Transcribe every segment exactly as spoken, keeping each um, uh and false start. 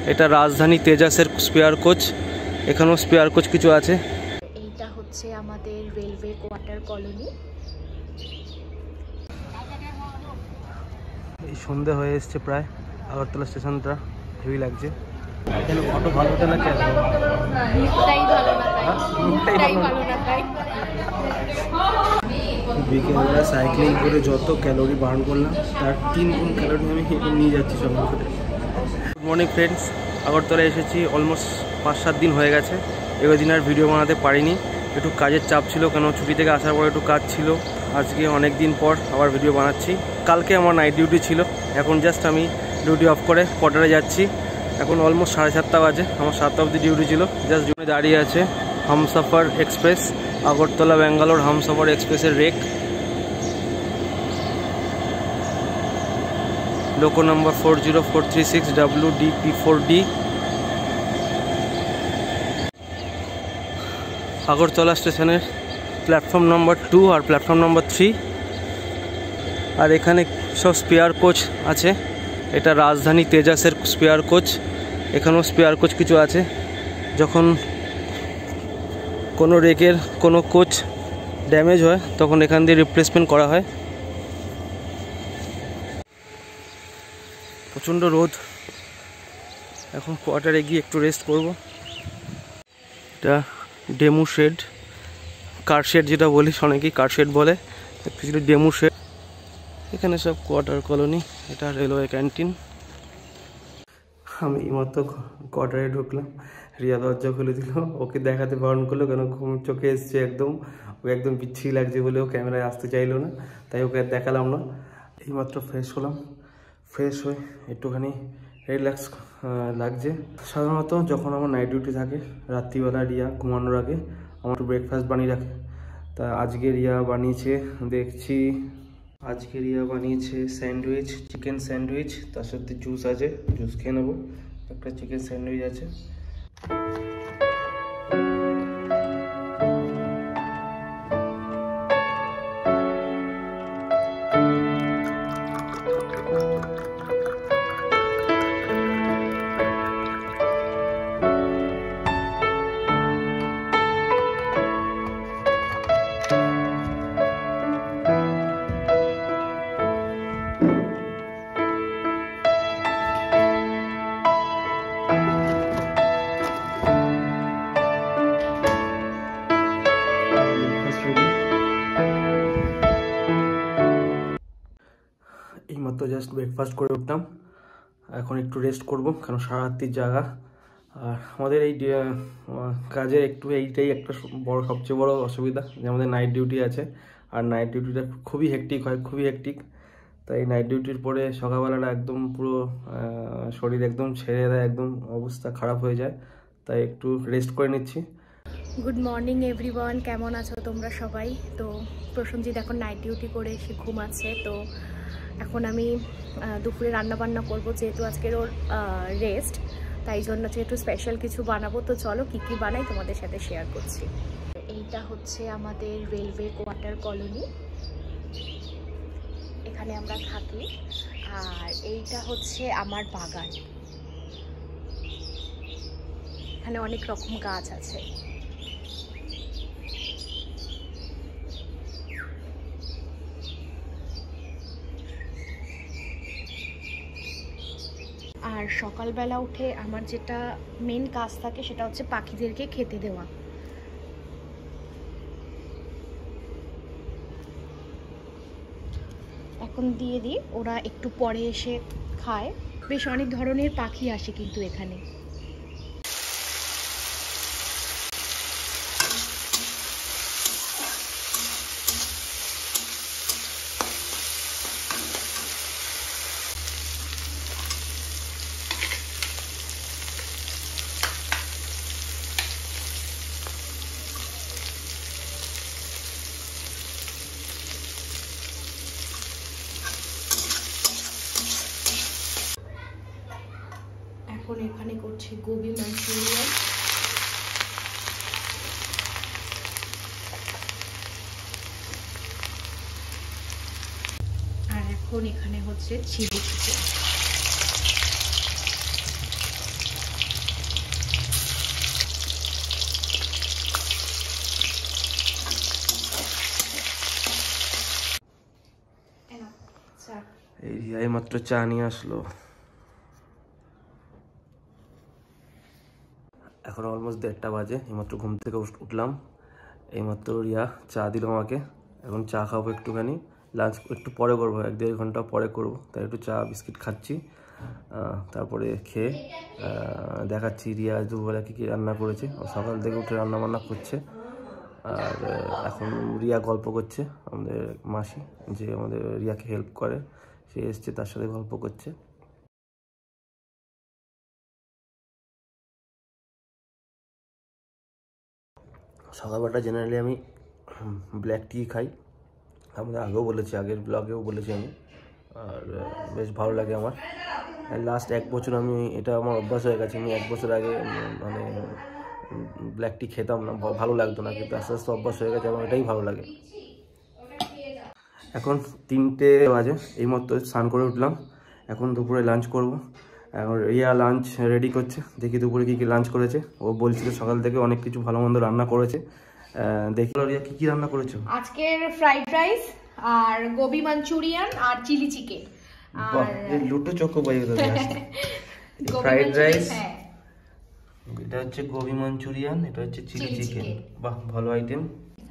এটা রাজধানী তেজাসের spare coach, এখানেও স্পেয়ার কোচ কিছু আছে। এইটা হচ্ছে আমাদের রেলওয়ে কোয়ার্টার কলোনি। এই সন্ধে হয়ে এসছে প্রায়, আগরতলা স্টেশনটা হেভি লাগছে। এখানে ফটো ভালো হতে না কেন? মুখটাই ভালো না তাই, মুখটাই ভালো না তাই। বিকেলবেলা সাইক্লিং করে যত ক্যালোরি বার্ন করলাম তার তিন গুণ ক্যালোরি আমি হেঁটে নিয়ে যাচ্ছি সঙ্গে করে। গুড মর্নিং ফ্রেন্ডস, আগরতলা এসেছি অলমোস্ট পাঁচ সাত দিন হয়ে গেছে। এবার দিন আর ভিডিও বানাতে পারিনি, একটু কাজের চাপ ছিল, কেন ছুটি থেকে আসার পর একটু কাজ ছিল। আজকে অনেক দিন পর আবার ভিডিও বানাচ্ছি। কালকে আমার নাইট ডিউটি ছিল, এখন জাস্ট আমি ডিউটি অফ করে কোয়ার্টারে যাচ্ছি। এখন অলমোস্ট সাড়ে সাতটা বাজে, আমার সাতটা অবধি ডিউটি ছিল। জাস্ট জন্য দাঁড়িয়ে আছে হামসফর এক্সপ্রেস, আগরতলা ব্যাঙ্গালোর হামসফর এক্সপ্রেসের rake. Loco number four zero four three six W D P four D. Agartala স্টেশনের প্ল্যাটফর্ম নম্বর টু আর প্ল্যাটফর্ম নম্বর থ্রি। আর এখানে সব স্পেয়ার কোচ আছে, এটা রাজধানী তেজাসের স্পেয়ার কোচ, এখানেও স্পেয়ার কোচ কিছু আছে। যখন কোনো রেকের কোনো কোচ ড্যামেজ হয় তখন এখান দিয়ে রিপ্লেসমেন্ট করা হয়। প্রচণ্ড রোদ, এখন কোয়ার্টারে গিয়ে একটু রেস্ট করব। এটা ডেমো শেড, কার শেড যেটা বলি, অনেকেই কার শেড বলে, অ্যাকচুয়ালি ডেমো শেড। এখানে সব কোয়ার্টার কলোনি, এটা রেলওয়ে ক্যান্টিন। আমি এইমাত্র কোয়ার্টারে ঢুকলাম, রিয়া দরজা খুলে দিল, ওকে দেখাতে বারণ করলো কেন ঘুম চোখে এসছে একদম, ও একদম বিচ্ছিরি লাগছে বলে ও ক্যামেরায় আসতে চাইলো না, তাই ওকে আর দেখালাম না। এইমাত্র ফ্রেশ হলাম, ফ্রেশ হয়ে একটুখানি রিল্যাক্স লাগছে। সাধারণত যখন আমার নাইট ডিউটি থাকে রাত্রিবেলা রিয়া ঘুমানোর আগে আমার একটু ব্রেকফাস্ট বানিয়ে রাখে। তা আজকে রিয়া বানিয়েছে, দেখছি আজকে রিয়া বানিয়েছে স্যান্ডউইচ, চিকেন স্যান্ডউইচ, তার সাথে জুস আছে, জুস খেয়ে নেবো। একটা চিকেন স্যান্ডউইচ আছে। এইমাত্র জাস্ট ব্রেকফাস্ট করে উঠলাম, এখন একটু রেস্ট করব কারণ সারা রাত্রির জায়গা। আর আমাদের এই কাজে একটু এইটাই একটা বড় সবচেয়ে বড় অসুবিধা যে আমাদের নাইট ডিউটি আছে, আর নাইট ডিউটিটা খুবই হেক্টিক হয়, খুবই হেক্টিক। তাই নাইট ডিউটির পরে সকালবেলাটা একদম পুরো শরীর একদম ছেড়ে দেয়, একদম অবস্থা খারাপ হয়ে যায়, তাই একটু রেস্ট করে নিচ্ছি। গুড মর্নিং এভরিওয়ান, কেমন আছো তোমরা সবাই? তো প্রসঞ্জিৎ এখন নাইট ডিউটি করে এসে ঘুমাচ্ছে, তো এখন আমি দুপুরে রান্না বান্না করবো, যেহেতু আজকের ওর রেস্ট, তাই জন্য যেহেতু স্পেশাল কিছু বানাবো। তো চলো কী কী বানাই তোমাদের সাথে শেয়ার করছি। এইটা হচ্ছে আমাদের রেলওয়ে কোয়ার্টার কলোনি, এখানে আমরা থাকি। আর এইটা হচ্ছে আমার বাগান, এখানে অনেক রকম গাছ আছে। আর সকালবেলা উঠে আমার যেটা মেন কাজ থাকে সেটা হচ্ছে পাখিদেরকে খেতে দেওয়া। এখন দিয়ে দিই, ওরা একটু পরে এসে খায়। বেশ অনেক ধরনের পাখি আসে কিন্তু এখানে। এখন এখানে করছি গোবি মাঞ্চুরিয়ান। আর এখন এখানে হচ্ছে চিলি চিকেন। রিয়া মাত্র চা নিয়ে আসলো। এখন অলমোস্ট দেড়টা বাজে, এইমাত্র ঘুম থেকে উঠলাম, এইমাত্র রিয়া চা দিল আমাকে। এখন চা খাবো একটুখানি, লাঞ্চ একটু পরে করবো, এক দেড় ঘন্টা পরে করবো, তাই একটু চা বিস্কিট খাচ্ছি। তারপরে খেয়ে দেখাচ্ছি রিয়া দুপুরবেলা কী কী রান্না করেছে। ও সকাল থেকে উঠে রান্না বান্না করছে। আর এখন রিয়া গল্প করছে, আমাদের মাসি যে আমাদের রিয়াকে হেল্প করে, সে এসছে, তার সাথে গল্প করছে। সকালবেলাটা জেনারেলি আমি ব্ল্যাক টি খাই, আমাদের আগেও বলেছি, আগের ব্লগেও বলেছি আমি। আর বেশ ভালো লাগে আমার। লাস্ট এক বছর আমি এটা আমার অভ্যাস হয়ে গেছে। আমি এক বছর আগে মানে ব্ল্যাক টি খেতাম না, ভালো লাগতো না, কিন্তু আস্তে আস্তে অভ্যাস হয়ে গেছে, আমার এটাই ভালো লাগে। এখন তিনটে বাজে, এই মতো স্নান করে উঠলাম, এখন দুপুরে লাঞ্চ করব। এখন রিয়া লাঞ্চ রেডি করছে, দেখি দুপুরে কী কী লাঞ্চ করেছে। ও বলছিল সকাল থেকে অনেক কিছু ভালো মন্দ রান্না করেছে, দেখি রিয়া কী কী রান্না করেছো। আজকের ফ্রাইড রাইস আর গোবি মাঞ্চুরিয়ান আর চিলি চিকেন। বাহ, এই লুটো চোখো বাইরে তো ফ্রাইড রাইস, এটা হচ্ছে গোবি মাঞ্চুরিয়ান, এটা হচ্ছে চিলি চিকেন। বাহ, ভালো আইটেম।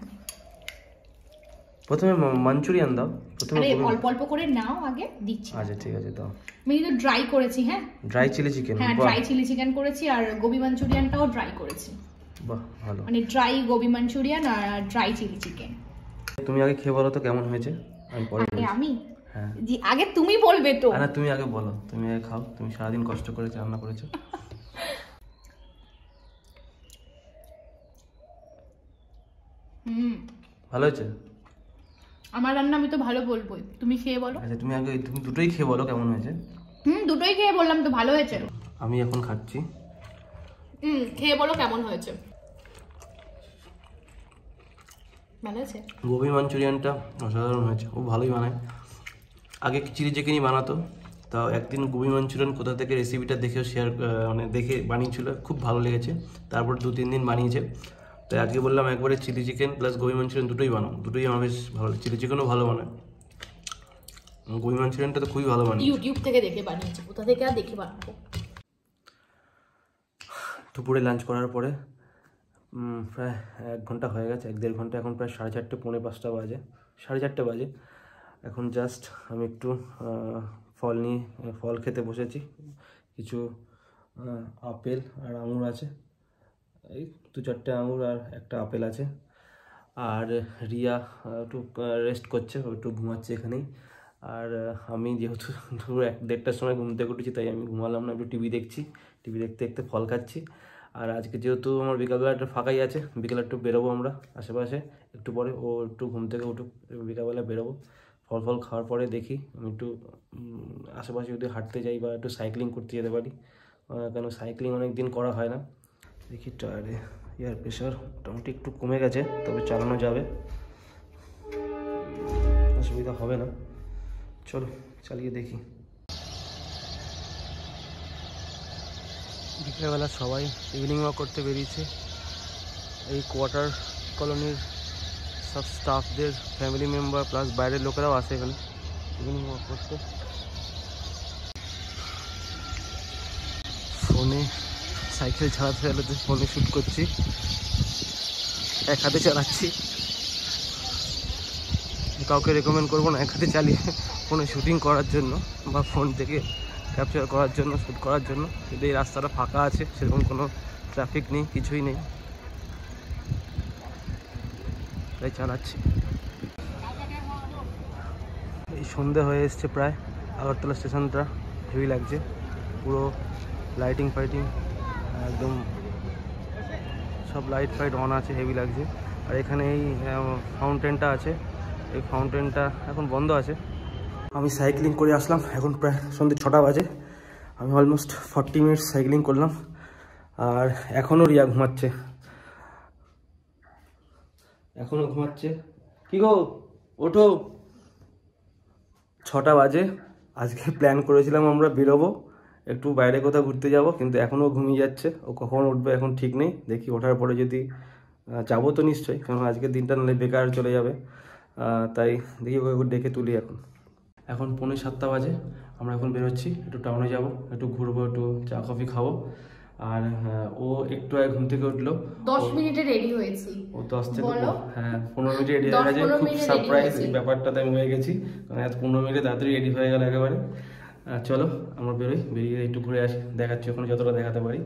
প্রথমে মাঞ্চুরিয়ান দাও, প্রথমে অল্প অল্প করে নাও, আগে দিচ্ছি। আচ্ছা ঠিক আছে, দাও। আমি কিন্তু ড্রাই করেছি। হ্যাঁ, ড্রাই চিলি চিকেন। হ্যাঁ, ড্রাই চিলি চিকেন করেছি আর গোবি মাঞ্চুরিয়ানটাও ড্রাই করেছি। বাহ, ভালো। মানে ড্রাই গোবি মাঞ্চুরিয়ান আর ড্রাই চিলি চিকেন। তুমি আগে খেয়ে বলো তো কেমন হয়েছে, আমি পরে বলছি। আমি হ্যাঁ, জি, আগে তুমি বলবে তো। না, তুমি আগে বলো, তুমি আগে খাও, তুমি সারাদিন কষ্ট করে রান্না করেছো। হুম, ভালো হয়েছে। আমার রান্না আমি তো ভালো বলবোই, তুমি খেয়ে বলো। আচ্ছা, তুমি আগে, তুমি দুটোই খেয়ে বলো কেমন হয়েছে। হুম, দুটোই খেয়ে বললাম তো ভালো হয়েছে। আমি এখন খাচ্ছি। হুম, খেয়ে বলো কেমন হয়েছে। ভালো আছে। গোবি মাঞ্চুরিয়ানটা অসাধারণ হয়েছে, ও ভালোই বানায়। আগে চিলি চিকেনই বানাতো, তাও একদিন গোবি মাঞ্চুরিয়ান কোথা থেকে রেসিপিটা দেখেও শেয়ার মানে দেখে বানিয়েছিল, খুব ভালো লেগেছে। তারপর দু তিন দিন বানিয়েছে, তাই আজকে বললাম একবারে chilli chicken plus gobi manchurian দুটোই বানাও, দুটোই আমার বেশ ভালো লাগে। চিলি চিকেনও ভালো বানায়, গোবি মাঞ্চুরিয়ানটা তো খুবই ভালো বানায়। ইউটিউব থেকে দেখে বানিয়েছে, কোথা থেকে আর দেখে বানাবো। দুপুরে লাঞ্চ করার পরে প্রায় এক ঘন্টা হয়ে গেছে, এক দেড় ঘন্টা, এখন প্রায় সাড়ে চারটে পৌনে পাঁচটা বাজে, সাড়ে চারটে বাজে। এখন জাস্ট আমি একটু ফল নিয়ে ফল খেতে বসেছি। কিছু আপেল আর আঙুর আছে, এই দু চারটে আঙুর আর একটা আপেল আছে। আর রিয়া একটু রেস্ট করছে, একটু ঘুমাচ্ছে এখানেই। আর আমি যেহেতু দুপুর এক দেড়টার সময় ঘুম থেকে উঠেছি, তাই আমি ঘুমালাম না, একটু টিভি দেখছি, টিভি দেখতে দেখতে ফল খাচ্ছি। আর আজকে যেহেতু আমার বিকালবেলা একটু ফাঁকাই আছে, বিকেলে একটু বেরোবো আমরা আশেপাশে, একটু পরে ও একটু ঘুম থেকে উঠুক, বিকালবেলা বেরোবো। ফল ফল খাওয়ার পরে দেখি আমি একটু আশেপাশে যদি হাঁটতে যাই বা একটু সাইক্লিং করতে যেতে পারি, কেন সাইক্লিং অনেক দিন করা হয় না। দেখি টায়ারে এয়ার প্রেশার মোটামুটি একটু কমে গেছে, তবে চালানো যাবে, অসুবিধা হবে না। চলো চালিয়ে দেখি। বিকেলবেলা সবাই ইভিনিং ওয়াক করতে বেরিয়েছে, এই কোয়ার্টার কলোনির সব স্টাফদের ফ্যামিলি মেম্বার প্লাস বাইরের লোকেরাও আসে এখানে ইভিনিং ওয়াক করতে। ফোনে সাইকেল চালাতে চালাতে ফোনে শ্যুট করছি, এক হাতে চালাচ্ছি, কাউকে রেকমেন্ড করবো না এক হাতে চালিয়ে ফোনে শ্যুটিং করার জন্য বা ফোন থেকে ক্যাপচার করার জন্য, শ্যুট করার জন্য। কিন্তু এই রাস্তাটা ফাঁকা আছে, সেরকম কোনো ট্রাফিক নেই, কিছুই নেই, তাই চালাচ্ছি। এই সন্ধে হয়ে এসছে প্রায়, আগরতলা স্টেশনটা হেভি লাগছে, পুরো লাইটিং ফাইটিং একদম সব লাইট ফাইট অন আছে, হেভি লাগছে। আর এখানে এই ফাউন্টেনটা আছে, এই ফাউন্টেনটা এখন বন্ধ আছে। আমি সাইক্লিং করে আসলাম, এখন প্রায় সন্ধ্যে ছটা বাজে, আমি অলমোস্ট ফর্টি মিনিটস সাইক্লিং করলাম। আর এখনও রিয়া ঘুমাচ্ছে, এখনও ঘুমাচ্ছে। কি গো, ওঠো, ছটা বাজে। আজকে প্ল্যান করেছিলাম আমরা বেরোবো, একটু বাইরে কোথাও ঘুরতে যাব, কিন্তু এখনও ঘুমিয়ে যাচ্ছে। ও কখন উঠবে এখন ঠিক নেই, দেখি ওঠার পরে যদি যাবো তো নিশ্চয়ই, কারণ আজকের দিনটা নাহলে বেকার চলে যাবে। তাই দেখি ওকে ডেকে তুলি এখন। এখন পৌনে সাতটা বাজে, আমরা এখন বেরোচ্ছি, একটু টাউনে যাব, একটু ঘুরবো, একটু চা কফি খাবো। আর ও একটু আগে ঘুম থেকে উঠলো, দশ মিনিটে রেডি হয়েছি। ও দশ থেকে হ্যাঁ পনেরো মিনিটে রেডি হয়ে গেছে। খুব সারপ্রাইজ এই ব্যাপারটাতে আমি হয়ে গেছি, কারণ এত পনেরো মিনিটে তাড়াতাড়ি রেডি হয়ে গেল একেবারে। চলো আমরা বেরোই, বেরিয়ে একটু ঘুরে আসি, দেখাচ্ছি ওখানে যতটা দেখাতে পারি।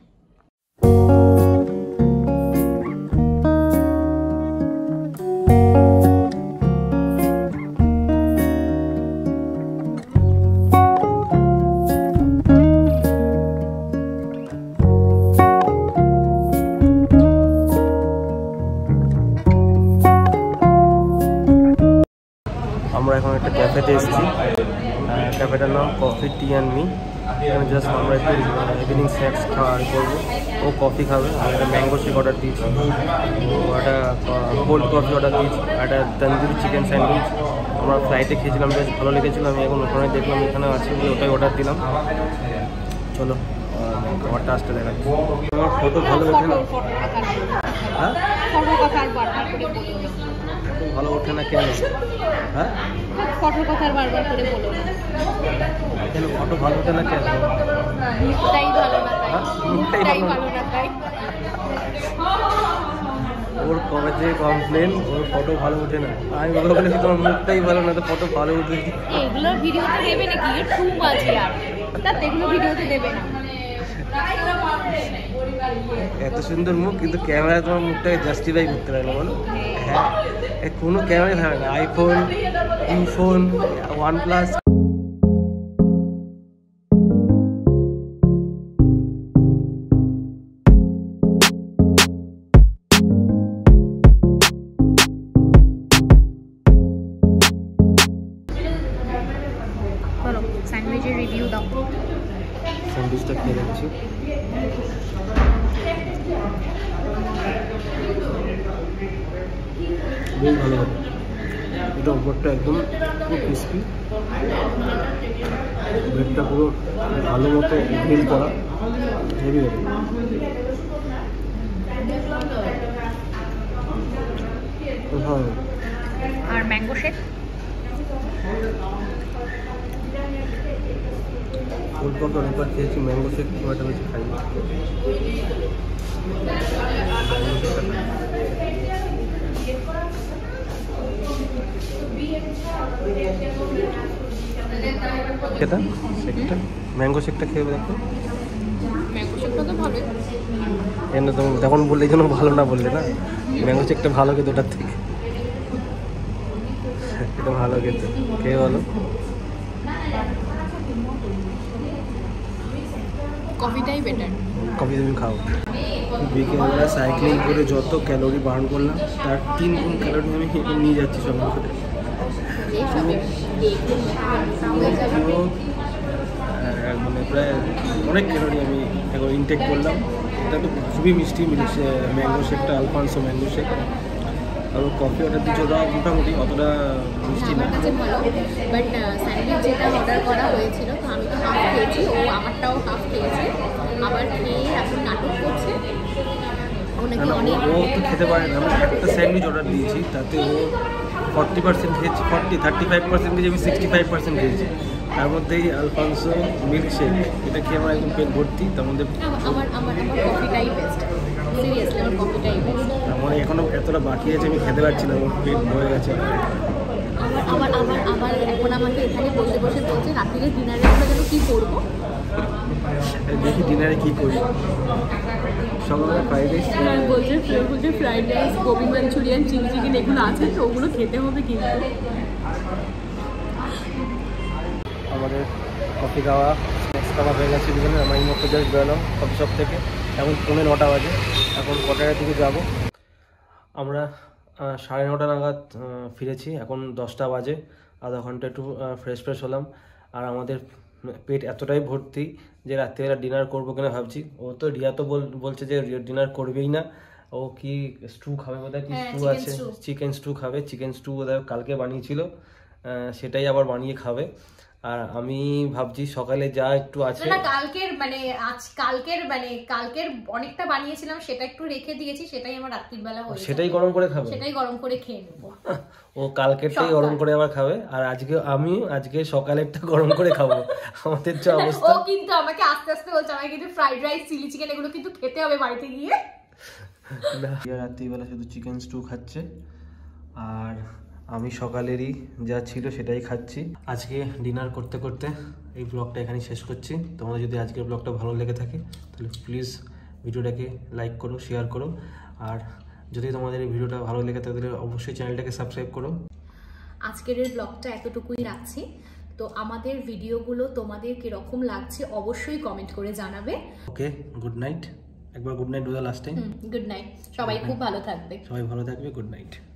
আমরা এখন একটা ক্যাফেতে এসেছি, ক্যাফেটার নাম কফি টি অ্যান্ড মি। এখানে জাস্ট আমরা একটু ইভিনিং স্ন্যাক্স খাওয়া করবো। ও কফি খাবে, আমি একটা ম্যাঙ্গো শেক অর্ডার দিয়েছি, ও একটা কোল্ড কফি অর্ডার দিয়েছি, একটা তন্দুরি চিকেন স্যান্ডউইচ। আমরা ফ্লাইটে খেয়েছিলাম, বেশ ভালো লেগেছিলো। আমি এখন ওখানে দেখলাম এখানে আছে বলে ওটাই অর্ডার দিলাম। চলো খাবারটা আসতে দেখাচ্ছি। আমার ফটো ভালো ওঠে না, হ্যাঁ ভালো ওঠে না কেন? হ্যাঁ ফটোর কথা বারবার করে বলো না কেন? ফটো ভালো ওঠে না কেন? মুখটাই ভালো না তাই, মুখটাই ভালো না তাই। ওর কবে থেকে কমপ্লেন ওর ফটো ভালো ওঠে না, আমি বলে বলেছি তোমার মুখটাই ভালো না, তো ফটো ভালো উঠে। এগুলো ভিডিওতে দেবে নাকি? টুপ আছে আর তা এগুলো ভিডিওতে দেবে না। এত সুন্দর মুখ, কিন্তু ক্যামেরা তোমার মুখটাকে জাস্টিফাই করতে পারে না, বলো? হ্যাঁ কোনো ক্যামেরাই থাকে না, আইফোন, ইউফোন, ওয়ান প্লাস। বলো স্যান্ডউইচের রিভিউ দাও। স্যান্ডউইচটা খেয়ে যাচ্ছি, বেশ ভালো হবে। এটা উপরটা একদম পুরো ক্রিস্পি, ব্রেডটা পুরো ভালো মতো গ্রিল করা, হেভি হবে। হ্যাঁ আর ম্যাঙ্গো শেক কোল্ড কফি অনেকবার খেয়েছি, ম্যাঙ্গো শেক খুব একটা বেশি খাই না। সেটা শেকটা ম্যাঙ্গো শেকটা খেয়ে দেখো। ম্যাঙ্গো শেকটা তো ভালোই, এমনি তুমি তখন বললে এই জন্য ভালো না বললে না, ম্যাঙ্গো শেকটা ভালো খেতে ওটার থেকে, এটা ভালো খেতে। খেয়ে বলো। কফিটাই বেটার। কফি তুমি খাও। বিকেলবেলা সাইক্লিং করে যত ক্যালোরি বার্ন করলাম তার তিন গুণ ক্যালোরি আমি এখন নিয়ে যাচ্ছি সঙ্গে করে। মানে প্রায় অনেক ক্যালোরি আমি এখন ইনটেক করলাম। এটা তো খুবই মিষ্টি ম্যাঙ্গো শেকটা, আলফানসো ম্যাঙ্গো শেক। আর কফি অর্ডার দিচ্ছে ওটা মোটামুটি অতটা মিষ্টি না। বাট স্যান্ডউইচ যেটা অর্ডার করা হয়েছিল তো আমি তো হাফ খেয়েছি, ও আমারটাও হাফ খেয়েছে, আবার খেয়ে এখন নাটক করছে। ও তো খেতে পারে না, আমি একটা স্যান্ডউইচ অর্ডার দিয়েছি, তাতে ও ফর্টি পার্সেন্ট খেয়েছি, ফর্টি থার্টি ফাইভ পার্সেন্ট খেয়েছি, আমি সিক্সটি ফাইভ পার্সেন্ট খেয়েছি। তার মধ্যেই আলফানসো মিল্কশেক, এটা খেয়ে আমার একদম পেট ভর্তি। তার মধ্যে আমার আমার আমার কফিটাই বেস্ট, সিরিয়াসলি আমার কফিটাই বেস্ট। আমার এখনো এতটা বাকি আছে, আমি খেতে পারছি না, আমার পেট ভরে গেছে। আমার আমার আমার এখন আমাকে এখানে বসে বসে বলছে রাত্রিরে ডিনারে আমরা যেন কী করবো। দেখি ডিনারে কী করি। সকালে ফ্রাইড রাইস বলছে বলছে fried rice, gobi manchurian, chilli chicken এগুলো আছে তো ওগুলো খেতে হবে। কিন্তু আমাদের কফি খাওয়া স্ন্যাক্স খাওয়া হয়ে গেছে বিকেলে। আমার এই মতো জাস্ট বেরোলাম কফি শপ থেকে, এখন পৌনে নটা বাজে, এখন কটার দিকে যাব। আমরা সাড়ে নটা নাগাদ ফিরেছি, এখন দশটা বাজে। আধা ঘন্টা একটু ফ্রেশ ফ্রেশ হলাম। আর আমাদের পেট এতটাই ভর্তি যে রাত্রিবেলা ডিনার করবো কিনা ভাবছি। ও তো রিয়া তো বলছে যে ডিনার করবেই না, ও কি স্টু খাবে বোধহয়, কি স্টু আছে, চিকেন স্টু খাবে। চিকেন স্টু বোধহয় কালকে বানিয়েছিল, সেটাই আবার বানিয়ে খাবে। আর আমি ভাবছি সকালে যা একটু আছে না কালকের মানে আজ কালকের মানে কালকের অনেকটা বানিয়েছিলাম সেটা একটু রেখে দিয়েছি, সেটাই আমার রাত্রির বেলা হয়েছে, সেটাই গরম করে খাবে, সেটাই গরম করে খেয়ে নেব। ও কালকেরটাই গরম করে আবার খাবে, আর আজকে আমি আজকে সকালেরটা গরম করে খাবো। আমাদের যা অবস্থা। ও কিন্তু আমাকে আস্তে আস্তে বলছে আমাকে কিন্তু ফ্রাইড রাইস চিলি চিকেন এগুলো কিন্তু খেতে হবে বাড়িতে গিয়ে। না রাত্রিবেলা শুধু চিকেন স্টু খাচ্ছে, আর আমি সকালেরই যা ছিল সেটাই খাচ্ছি। আজকে ডিনার করতে করতে এই ব্লগটা এখানেই শেষ করছি। তোমাদের যদি আজকের ব্লগটা ভালো লেগে থাকে তাহলে প্লিজ ভিডিওটাকে লাইক করো, শেয়ার করো, আর যদি তোমাদের এই ভিডিওটা ভালো লেগে থাকে তাহলে অবশ্যই চ্যানেলটাকে সাবস্ক্রাইব করো। আজকের এই ব্লগটা এতটুকুই রাখছি। তো আমাদের ভিডিওগুলো তোমাদের কিরকম লাগছে অবশ্যই কমেন্ট করে জানাবে। Okay, good night. একবার গুড নাইট বলে লাস্ট টাইম। গুড নাইট, সবাই খুব ভালো থাকবে। সবাই ভালো থাকবে, গুড নাইট।